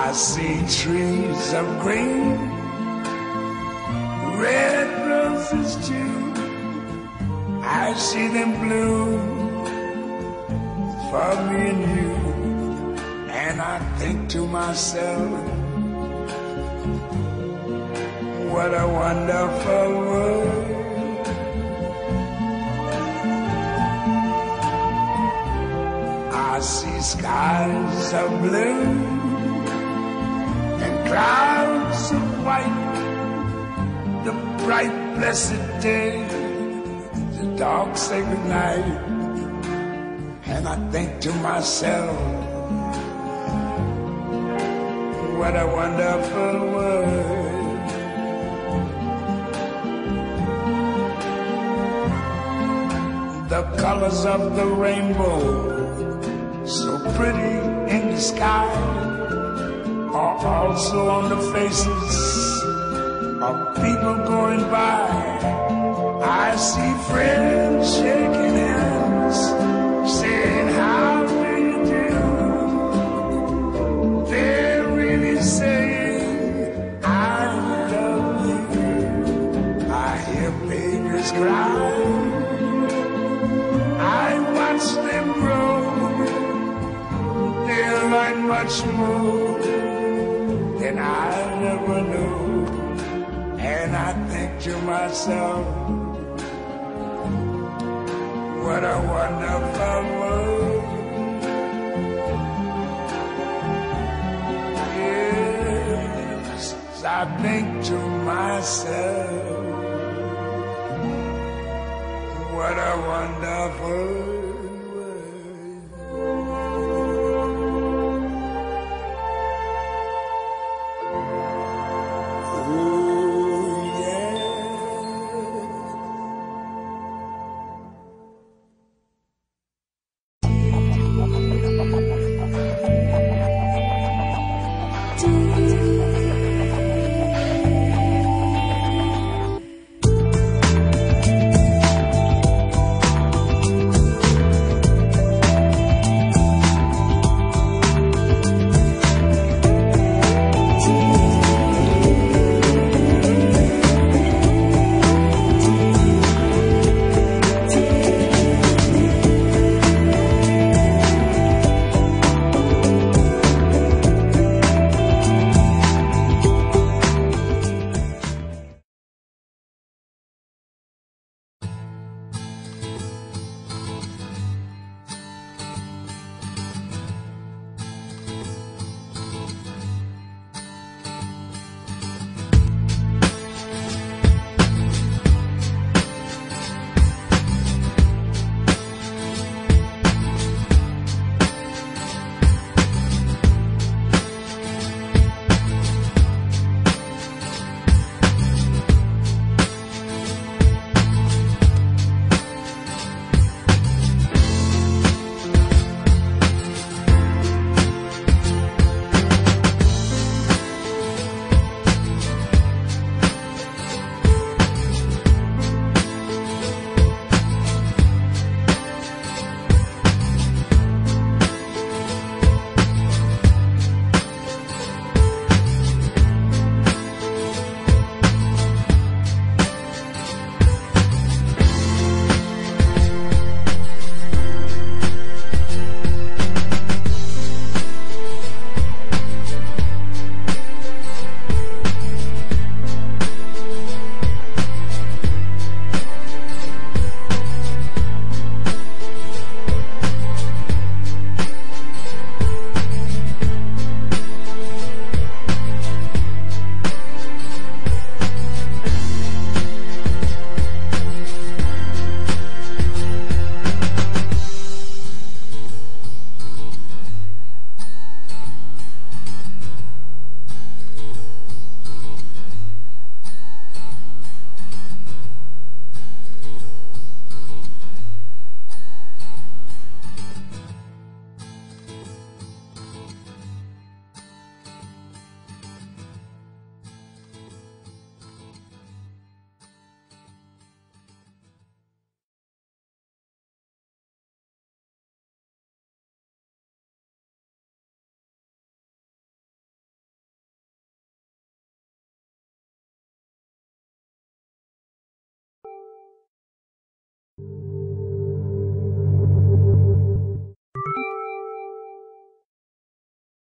I see trees of green, red roses too. I see them bloom for me and you. And I think to myself, what a wonderful world. I see skies of blue and clouds of white, the bright blessed day, the dark sacred night. And I think to myself, what a wonderful world. The colors of the rainbow, so pretty in the sky, are also on the faces of people going by. I see friends shaking hands, saying, how do you do? They're really saying, I love you. I hear babies cry, I watch them grow. They'll learn much more than I never knew. And I think to myself, what a wonderful world. Yes, I think to myself, what a wonderful world.